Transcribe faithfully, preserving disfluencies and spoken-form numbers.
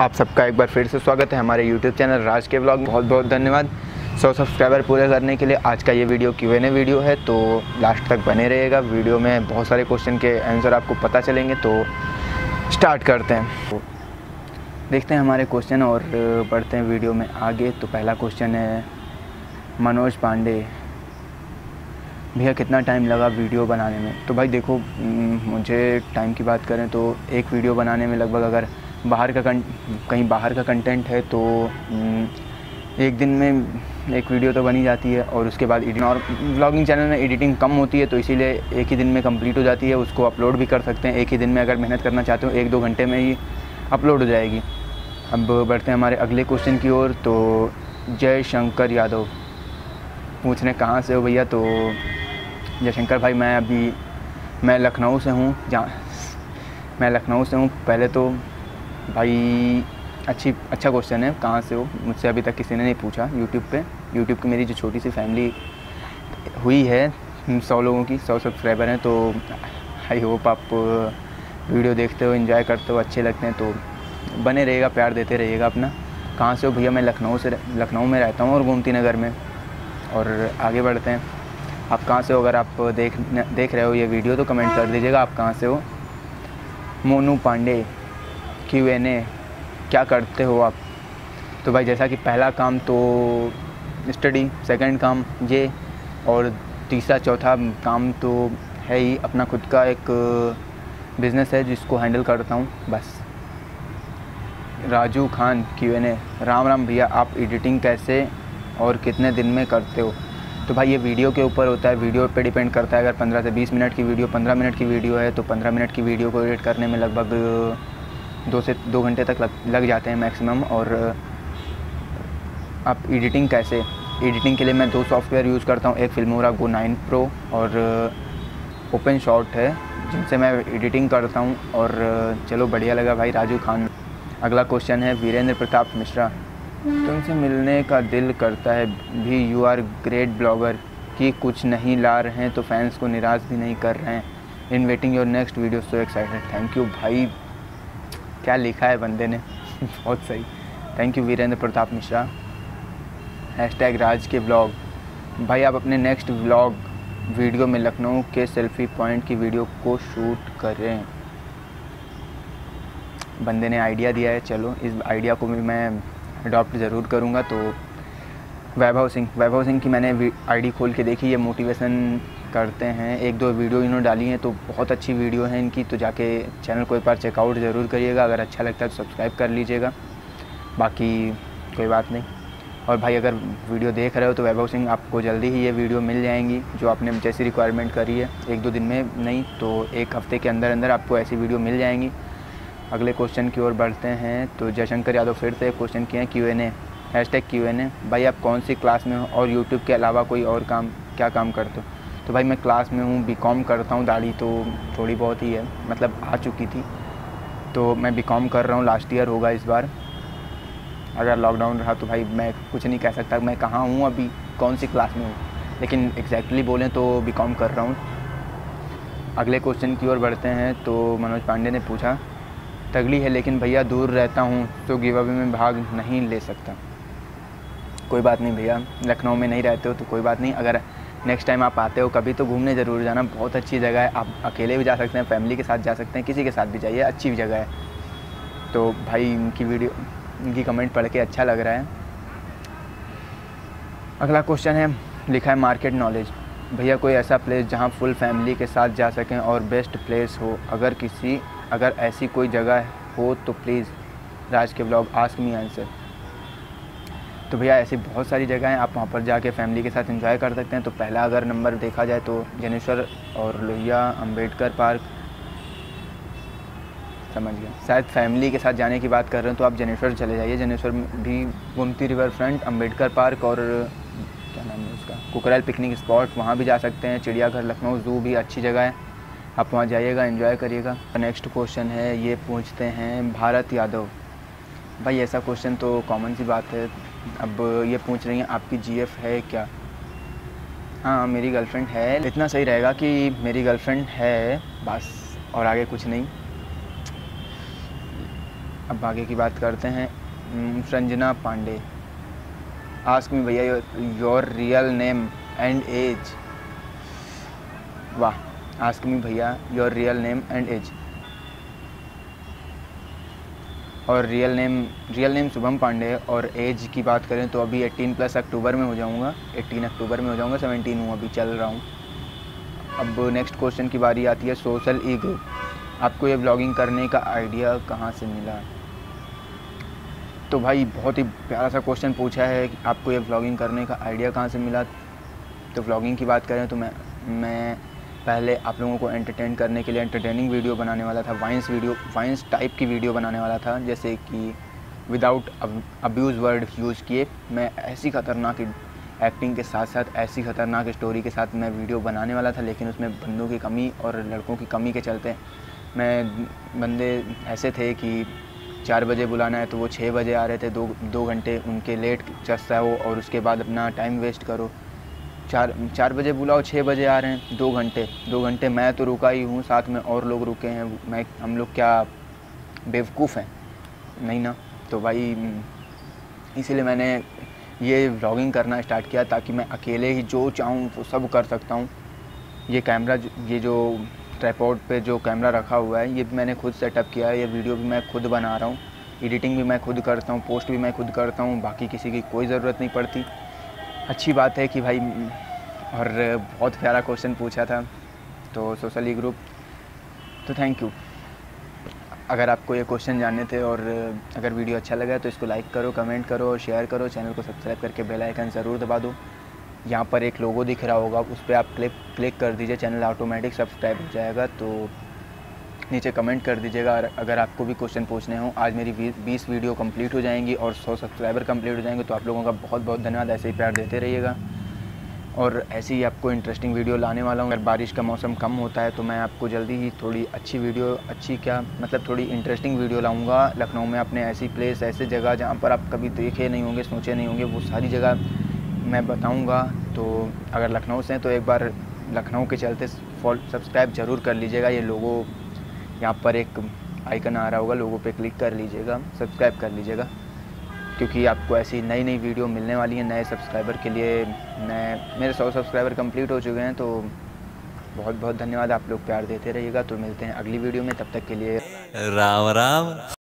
आप सबका एक बार फिर से स्वागत है हमारे यूट्यूब चैनल राज के ब्लॉग। बहुत बहुत धन्यवाद सौ सब्सक्राइबर पूरे करने के लिए। आज का ये video Q N A video है, तो लास्ट तक बने रहेगा। वीडियो में बहुत सारे क्वेश्चन के आंसर आपको पता चलेंगे, तो स्टार्ट करते हैं। तो देखते हैं हमारे क्वेश्चन और बढ़ते हैं वीडियो में आगे। तो पहला क्वेश्चन है मनोज पांडे, भैया कितना टाइम लगा वीडियो बनाने में? तो भाई देखो, मुझे टाइम की बात करें तो एक वीडियो बनाने में लगभग, अगर बाहर का कहीं बाहर का कंटेंट है तो एक दिन में एक वीडियो तो बनी जाती है। और उसके बाद एडिटिंग, और व्लॉगिंग चैनल में एडिटिंग कम होती है, तो इसीलिए एक ही दिन में कंप्लीट हो जाती है। उसको अपलोड भी कर सकते हैं एक ही दिन में। अगर मेहनत करना चाहते हो एक दो घंटे में ही अपलोड हो जाएगी। अब बढ़ते हैं हमारे अगले क्वेश्चन की ओर। तो जय शंकर यादव पूछ रहे कहाँ से हो भैया? तो जयशंकर भाई, मैं अभी मैं लखनऊ से हूँ। जहाँ मैं लखनऊ से हूँ। पहले तो भाई अच्छी अच्छा क्वेश्चन है, कहाँ से हो? मुझसे अभी तक किसी ने नहीं पूछा यूट्यूब पे। यूट्यूब की मेरी जो छोटी सी फैमिली हुई है, सौ लोगों की, सौ सब्सक्राइबर हैं। तो आई होप आप वीडियो देखते हो, एंजॉय करते हो, अच्छे लगते हैं, तो बने रहिएगा, प्यार देते रहिएगा अपना। कहाँ से हो भैया? मैं लखनऊ से लखनऊ में रहता हूँ और गोमती नगर में। और आगे बढ़ते हैं, आप कहाँ से हो? अगर आप देख देख रहे हो ये वीडियो तो कमेंट कर दीजिएगा आप कहाँ से हो। Monu Pandey, Q N A, क्या करते हो आप? तो भाई जैसा कि पहला काम तो स्टडी, सेकंड काम ये, और तीसरा चौथा काम तो है ही अपना खुद का एक बिज़नेस है जिसको हैंडल करता हूँ बस। Raju Khan, Q N A, Ram Ram भैया, आप एडिटिंग कैसे और कितने दिन में करते हो? तो भाई ये वीडियो के ऊपर होता है, वीडियो पे डिपेंड करता है। अगर पंद्रह से बीस मिनट की वीडियो, पंद्रह मिनट की वीडियो है तो पंद्रह मिनट की वीडियो को एडिट करने में लगभग दो से दो घंटे तक लग, लग जाते हैं मैक्सिमम। और आप एडिटिंग कैसे? एडिटिंग के लिए मैं दो सॉफ्टवेयर यूज़ करता हूँ, एक फिल्मोरा गो नाइन प्रो और ओपन शॉट है, जिनसे मैं एडिटिंग करता हूँ। और चलो बढ़िया लगा भाई राजू खान। अगला क्वेश्चन है वीरेंद्र प्रताप मिश्रा, तुमसे मिलने का दिल करता है भी, यू आर ग्रेट ब्लॉगर, कि कुछ नहीं ला रहे हैं तो फैंस को निराश भी नहीं कर रहे हैं। In waiting your next video, so excited. Thank you भाई, क्या लिखा है बंदे ने बहुत सही। Thank you Virendra Pratap Mishra. Hashtag Raj के ब्लॉग, भाई आप अपने नेक्स्ट व्लॉग वीडियो में लखनऊ के सेल्फी पॉइंट की वीडियो को शूट करें। बंदे ने आइडिया दिया है, चलो इस आइडिया को भी मैं अडॉप्ट ज़रूर करूँगा। तो वैभव सिंह वैभव सिंह की मैंने आईडी खोल के देखी, ये मोटिवेशन करते हैं। एक दो वीडियो इन्होंने डाली हैं तो बहुत अच्छी वीडियो है इनकी, तो जाके चैनल को एक बार चेकआउट ज़रूर करिएगा। अगर अच्छा लगता है तो सब्सक्राइब कर लीजिएगा, बाकी कोई बात नहीं। और भाई अगर वीडियो देख रहे हो तो वैभव सिंह, आपको जल्दी ही ये वीडियो मिल जाएंगी जो आपने जैसी रिक्वायरमेंट करी है। एक दो दिन में नहीं तो एक हफ़्ते के अंदर अंदर आपको ऐसी वीडियो मिल जाएंगी। अगले क्वेश्चन की ओर बढ़ते हैं। तो जयशंकर यादव फिर से एक क्वेश्चन किए हैं, Q N A, hashtag Q N A, भाई आप कौन सी क्लास में हो और यूट्यूब के अलावा कोई और काम क्या काम करते हो? तो भाई मैं क्लास में हूँ, बी कॉम करता हूँ। दाढ़ी तो थोड़ी बहुत ही है, मतलब आ चुकी थी, तो मैं बी कॉम कर रहा हूँ, लास्ट ईयर होगा इस बार। अगर लॉकडाउन रहा तो भाई मैं कुछ नहीं कह सकता मैं कहाँ हूँ अभी, कौन सी क्लास में हूँ, लेकिन एग्जैक्टली बोलें तो बी कॉम कर रहा हूँ। अगले क्वेश्चन की ओर बढ़ते हैं। तो मनोज पांडे ने पूछा, तगड़ी है लेकिन भैया दूर रहता हूँ तो गिव अवे में भाग नहीं ले सकता। कोई बात नहीं भैया, लखनऊ में नहीं रहते हो तो कोई बात नहीं। अगर नेक्स्ट टाइम आप आते हो कभी तो घूमने ज़रूर जाना, बहुत अच्छी जगह है। आप अकेले भी जा सकते हैं, फैमिली के साथ जा सकते हैं, किसी के साथ भी जाइए, अच्छी जगह है। तो भाई इनकी वीडियो, इनकी कमेंट पढ़ के अच्छा लग रहा है। अगला क्वेश्चन है, लिखा है मार्केट नॉलेज, भैया कोई ऐसा प्लेस जहाँ फुल फैमिली के साथ जा सकें और बेस्ट प्लेस हो, अगर किसी अगर ऐसी कोई जगह हो तो प्लीज़ राज के ब्लॉग आस्क मी आंसर। तो भैया ऐसी बहुत सारी जगह हैं, आप वहाँ पर जाके फैमिली के साथ एंजॉय कर सकते हैं। तो पहला अगर नंबर देखा जाए तो जनेश्वर और लोहिया, अंबेडकर पार्क, समझ गया, शायद फैमिली के साथ जाने की बात कर रहे हैं तो आप जनेश्वर चले जाइए। जनेश्वर भी Gomti river front, Ambedkar park और क्या नाम है उसका, कुकरेल पिकनिक स्पॉट, वहाँ भी जा सकते हैं। चिड़ियाघर, लखनऊ ज़ू भी अच्छी जगह है, आप वहाँ जाइएगा, एंजॉय करिएगा। नेक्स्ट क्वेश्चन है, ये पूछते हैं भारत यादव, भाई ऐसा क्वेश्चन तो कॉमन सी बात है। अब ये पूछ रही हैं आपकी जीएफ है क्या? हाँ मेरी गर्लफ्रेंड है, इतना सही रहेगा कि मेरी गर्लफ्रेंड है बस, और आगे कुछ नहीं। अब आगे की बात करते हैं। संजना पांडे, आस्क मी भैया your real name and age. वाह, आस्क मी भैया your real name and age. और real name real name Shubham Pandey है। और एज की बात करें तो अभी अठारह प्लस अक्टूबर में हो जाऊंगा, अठारह अक्टूबर में हो जाऊंगा, सत्रह हूँ, अभी चल रहा हूँ। अब नेक्स्ट क्वेश्चन की बारी आती है। सोशल ई ग्रुप, आपको ये ब्लॉगिंग करने का आइडिया कहाँ से मिला? तो भाई बहुत ही प्यारा सा क्वेश्चन पूछा है कि आपको ये ब्लॉगिंग करने का आइडिया कहाँ से मिला। तो ब्लॉगिंग की बात करें तो मैं मैं पहले आप लोगों को एंटरटेन करने के लिए एंटरटेनिंग वीडियो बनाने वाला था, वाइंस वीडियो वाइंस टाइप की वीडियो बनाने वाला था, जैसे कि विदाउट अब्यूज़ वर्ड यूज़ किए मैं ऐसी ख़तरनाक एक्टिंग के साथ साथ ऐसी ख़तरनाक स्टोरी के साथ मैं वीडियो बनाने वाला था। लेकिन उसमें बंदों की कमी और लड़कों की कमी के चलते मैं बंदे ऐसे थे कि चार बजे बुलाना है तो वो छः बजे आ रहे थे, दो दो घंटे उनके लेट चस्ता हो और उसके बाद अपना टाइम वेस्ट करो। चार चार बजे बुलाओ, छः बजे आ रहे हैं, दो घंटे दो घंटे मैं तो रुका ही हूँ, साथ में और लोग रुके हैं। मैं हम लोग क्या बेवकूफ़ हैं? नहीं ना। तो भाई इसीलिए मैंने ये व्लॉगिंग करना स्टार्ट किया ताकि मैं अकेले ही जो चाहूँ वो सब कर सकता हूँ। ये कैमरा, ये जो ट्राइपॉड पे जो कैमरा रखा हुआ है ये भी मैंने खुद सेटअप किया है। ये वीडियो भी मैं खुद बना रहा हूँ, एडिटिंग भी मैं खुद करता हूँ, पोस्ट भी मैं खुद करता हूँ, बाकी किसी की कोई ज़रूरत नहीं पड़ती। अच्छी बात है कि भाई, और बहुत प्यारा क्वेश्चन पूछा था तो सोशल ई ग्रुप, तो थैंक यू। अगर आपको ये क्वेश्चन जानने थे और अगर वीडियो अच्छा लगा तो इसको लाइक करो, कमेंट करो और शेयर करो। चैनल को सब्सक्राइब करके बेल आइकन ज़रूर दबा दो। यहाँ पर एक लोगो दिख रहा होगा, उस पर आप क्लिक क्लिक कर दीजिए, चैनल ऑटोमेटिक सब्सक्राइब हो जाएगा। तो नीचे कमेंट कर दीजिएगा अगर आपको भी क्वेश्चन पूछने हों। आज मेरी बीस वीडियो कंप्लीट हो जाएंगी और सौ सब्सक्राइबर कंप्लीट हो जाएंगे। तो आप लोगों का बहुत बहुत धन्यवाद, ऐसे ही प्यार देते रहिएगा और ऐसे ही आपको इंटरेस्टिंग वीडियो लाने वाला हूँ। अगर बारिश का मौसम कम होता है तो मैं आपको जल्दी ही थोड़ी अच्छी वीडियो, अच्छी क्या मतलब थोड़ी इंटरेस्टिंग वीडियो लाऊंगा लखनऊ में, अपने ऐसी प्लेस, ऐसे जगह जहाँ पर आप कभी देखे नहीं होंगे, सोचे नहीं होंगे, वो सारी जगह मैं बताऊंगा। तो अगर लखनऊ से हैं तो एक बार लखनऊ के चलते सब्सक्राइब ज़रूर कर लीजिएगा। ये लोगो यहाँ पर एक आइकन आ रहा होगा, लोगो पे क्लिक कर लीजिएगा, सब्सक्राइब कर लीजिएगा, क्योंकि आपको ऐसी नई नई वीडियो मिलने वाली है। नए सब्सक्राइबर के लिए मैं मेरे सौ सब्सक्राइबर कंप्लीट हो चुके हैं, तो बहुत बहुत धन्यवाद। आप लोग प्यार देते रहिएगा। तो मिलते हैं अगली वीडियो में, तब तक के लिए राम राम।